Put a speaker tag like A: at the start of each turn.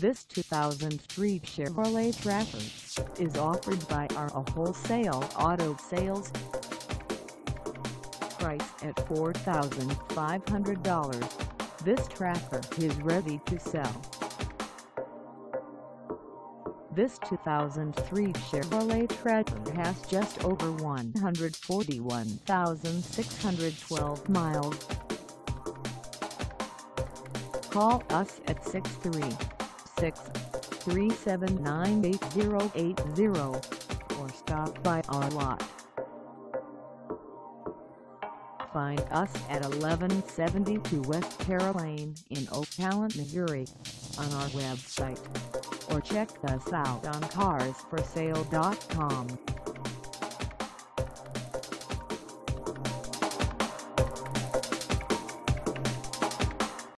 A: This 2003 Chevrolet Traverse is offered by our Wholesale Auto Sales. Priced at $4,500, this Traverse is ready to sell. This 2003 Chevrolet Traverse has just over 141,612 miles. Call us at 636-379-8080 or stop by our lot. Find us at 1172 West Terra Lane in O FALLON, Missouri, on our website, or check us out on carsforsale.com.